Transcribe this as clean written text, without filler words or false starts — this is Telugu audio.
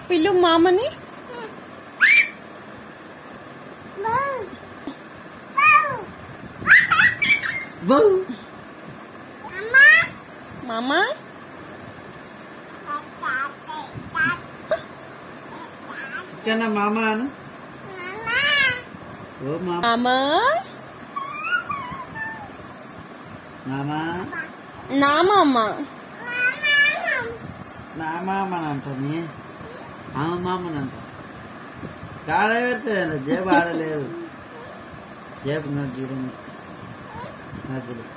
పిల్లు మామని. మామా మామా అను. మామా మామా నా మామ నా మామని అంటాని. ఆమె మామని అంట. కాడ పెట్టలేదు, జేబు ఆడలేదు. జేబు నడ్డు